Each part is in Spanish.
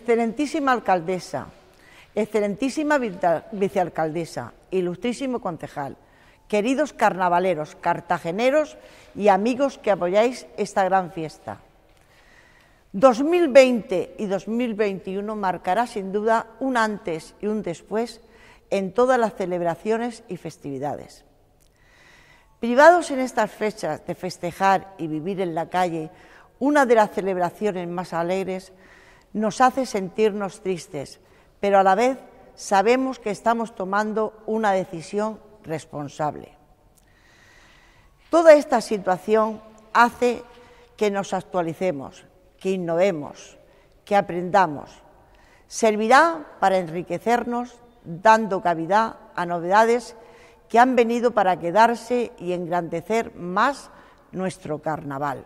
Excelentísima alcaldesa, excelentísima vicealcaldesa, ilustrísimo concejal, queridos carnavaleros, cartageneros y amigos que apoyáis esta gran fiesta. 2020 y 2021 marcará sin duda un antes y un después en todas las celebraciones y festividades. Privados en estas fechas de festejar y vivir en la calle una de las celebraciones más alegres, nos hace sentirnos tristes, pero a la vez sabemos que estamos tomando una decisión responsable. Toda esta situación hace que nos actualicemos, que innovemos, que aprendamos. Servirá para enriquecernos, dando cabida a novedades que han venido para quedarse y engrandecer más nuestro carnaval.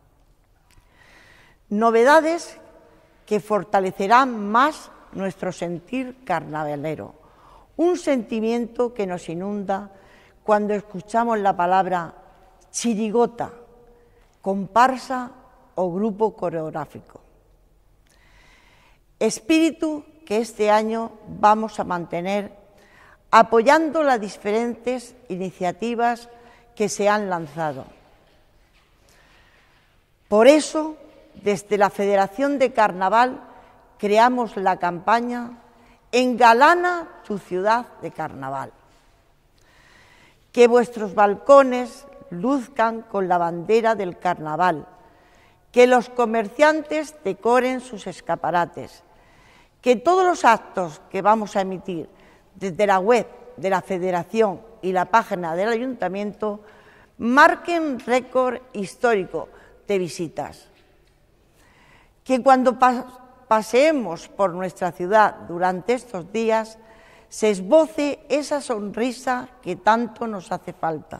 Novedades que fortalecerán más nuestro sentir carnavalero, un sentimiento que nos inunda cuando escuchamos la palabra chirigota, comparsa o grupo coreográfico. Espíritu que este año vamos a mantener apoyando las diferentes iniciativas que se han lanzado. Por eso, desde la Federación de Carnaval creamos la campaña Engalana tu ciudad de carnaval. Que vuestros balcones luzcan con la bandera del carnaval, que los comerciantes decoren sus escaparates, que todos los actos que vamos a emitir desde la web de la Federación y la página del Ayuntamiento marquen récord histórico de visitas. Que cuando paseemos por nuestra ciudad durante estos días se esboce esa sonrisa que tanto nos hace falta.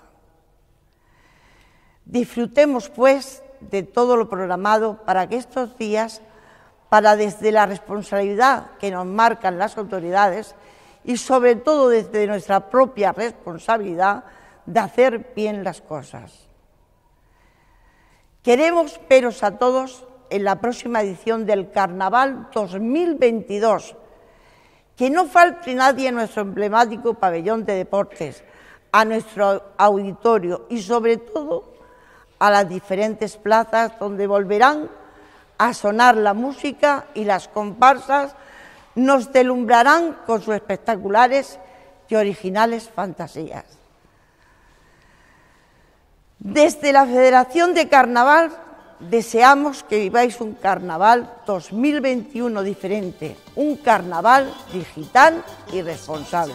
Disfrutemos, pues, de todo lo programado para que estos días, desde la responsabilidad que nos marcan las autoridades y sobre todo desde nuestra propia responsabilidad de hacer bien las cosas. Queremos veros a todos en la próxima edición del Carnaval 2022. Que no falte nadie en nuestro emblemático pabellón de deportes, a nuestro auditorio y sobre todo a las diferentes plazas donde volverán a sonar la música y las comparsas nos deslumbrarán con sus espectaculares y originales fantasías. Desde la Federación de Carnaval deseamos que viváis un Carnaval 2021 diferente, un Carnaval digital y responsable.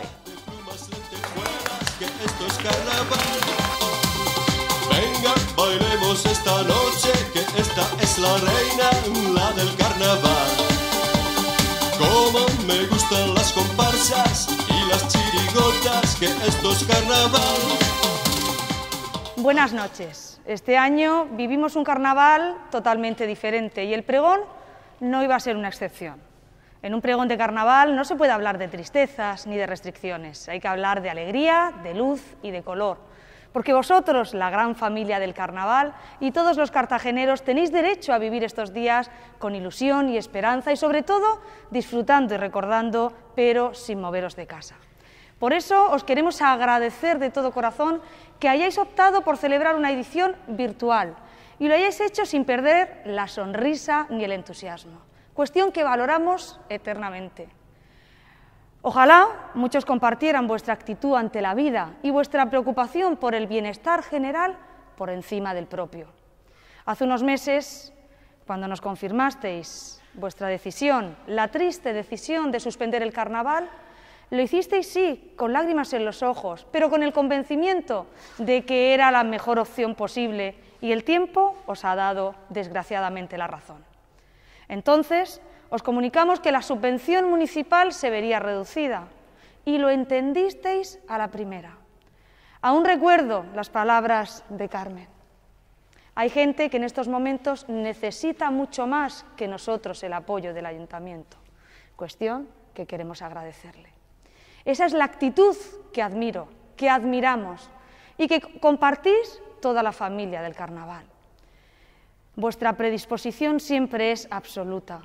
Venga, bailemos esta noche, que esta es la reina, la del carnaval. Como me gustan las comparsas y las chirigotas, que esto es carnaval. Buenas noches. Este año vivimos un carnaval totalmente diferente y el pregón no iba a ser una excepción. En un pregón de carnaval no se puede hablar de tristezas ni de restricciones, hay que hablar de alegría, de luz y de color. Porque vosotros, la gran familia del carnaval y todos los cartageneros tenéis derecho a vivir estos días con ilusión y esperanza y sobre todo disfrutando y recordando, pero sin moveros de casa. Por eso os queremos agradecer de todo corazón que hayáis optado por celebrar una edición virtual y lo hayáis hecho sin perder la sonrisa ni el entusiasmo, cuestión que valoramos eternamente. Ojalá muchos compartieran vuestra actitud ante la vida y vuestra preocupación por el bienestar general por encima del propio. Hace unos meses, cuando nos confirmasteis vuestra decisión, la triste decisión de suspender el carnaval, lo hicisteis sí, con lágrimas en los ojos, pero con el convencimiento de que era la mejor opción posible y el tiempo os ha dado, desgraciadamente, la razón. Entonces, os comunicamos que la subvención municipal se vería reducida y lo entendisteis a la primera. Aún recuerdo las palabras de Carmen. Hay gente que en estos momentos necesita mucho más que nosotros el apoyo del ayuntamiento, cuestión que queremos agradecerle. Esa es la actitud que admiro, que admiramos y que compartís toda la familia del carnaval. Vuestra predisposición siempre es absoluta.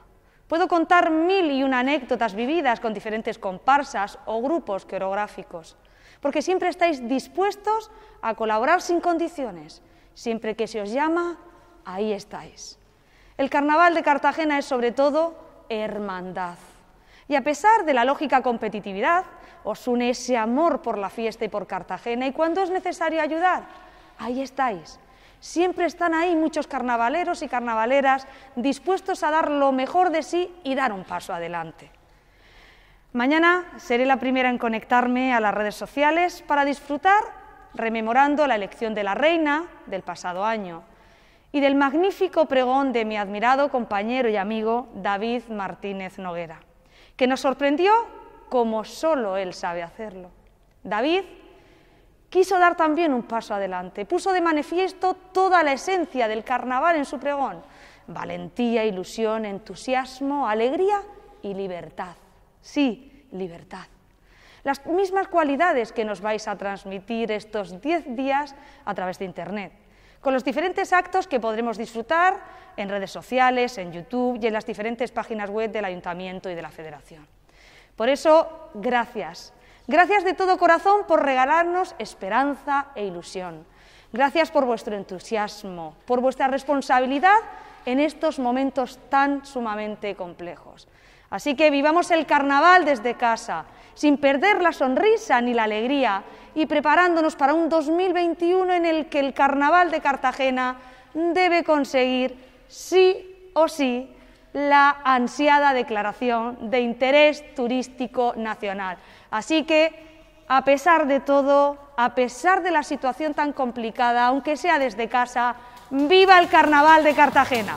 Puedo contar 1001 anécdotas vividas con diferentes comparsas o grupos coreográficos, porque siempre estáis dispuestos a colaborar sin condiciones. Siempre que se os llama, ahí estáis. El Carnaval de Cartagena es sobre todo hermandad. Y a pesar de la lógica competitividad, os une ese amor por la fiesta y por Cartagena, y cuando es necesario ayudar, ahí estáis. Siempre están ahí muchos carnavaleros y carnavaleras dispuestos a dar lo mejor de sí y dar un paso adelante. Mañana seré la primera en conectarme a las redes sociales para disfrutar rememorando la elección de la reina del pasado año y del magnífico pregón de mi admirado compañero y amigo David Martínez Noguera, que nos sorprendió como solo él sabe hacerlo. David quiso dar también un paso adelante, puso de manifiesto toda la esencia del carnaval en su pregón: valentía, ilusión, entusiasmo, alegría y libertad. Sí, libertad. Las mismas cualidades que nos vais a transmitir estos 10 días a través de Internet, con los diferentes actos que podremos disfrutar en redes sociales, en YouTube y en las diferentes páginas web del Ayuntamiento y de la Federación. Por eso, gracias. Gracias de todo corazón por regalarnos esperanza e ilusión. Gracias por vuestro entusiasmo, por vuestra responsabilidad en estos momentos tan sumamente complejos. Así que vivamos el carnaval desde casa, sin perder la sonrisa ni la alegría, y preparándonos para un 2021 en el que el Carnaval de Cartagena debe conseguir, sí o sí, la ansiada declaración de interés turístico nacional. Así que, a pesar de todo, a pesar de la situación tan complicada, aunque sea desde casa, ¡viva el Carnaval de Cartagena!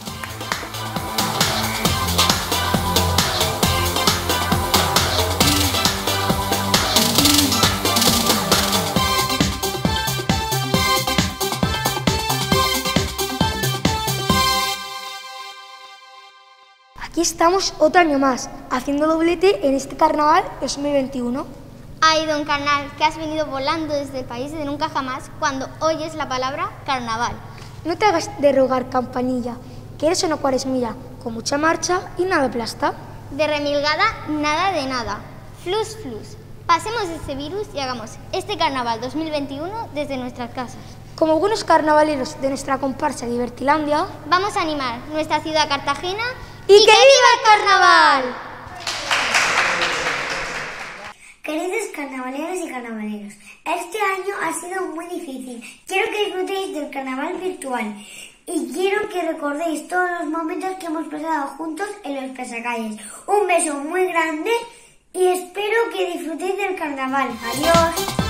Aquí estamos otro año más, haciendo doblete en este Carnaval 2021. Ay, don Carnal, que has venido volando desde el país de nunca jamás cuando oyes la palabra carnaval. No te hagas de rogar, campanilla, que eres una cuaresmilla, con mucha marcha y nada plasta. De remilgada, nada de nada. Flus, flus. Pasemos este virus y hagamos este Carnaval 2021 desde nuestras casas. Como buenos carnavaleros de nuestra comparsa Divertilandia, vamos a animar nuestra ciudad Cartagena ¡y que viva el carnaval! Queridos carnavaleros y carnavaleros, este año ha sido muy difícil. Quiero que disfrutéis del carnaval virtual y quiero que recordéis todos los momentos que hemos pasado juntos en los pasacalles. Un beso muy grande y espero que disfrutéis del carnaval. Adiós.